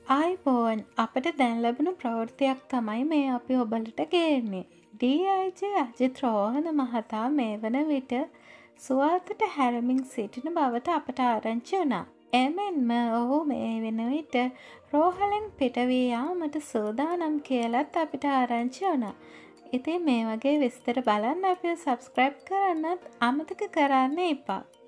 ආයිබෝන් අපට දැන් ලැබුණු ප්‍රවෘත්තියක් තමයි මේ අපි ඔබලට ගේන්නේ. DIG අජිත් රෝහණ මහතා මේ වන විට සුවල්තට හැරමින් සිටින බවට අපට ආරංචි වුණා. එමෙන්ම ඔහු මේ වෙන විට රෝහලෙන් පිටවී යාමට සූදානම් කියලත් අපිට ආරංචි වුණා. ඉතින් මේ වගේ විස්තර බලන්න අපිව සබ්ස්ක්‍රයිබ් කරන්නත් අමතක කරන්න එපා.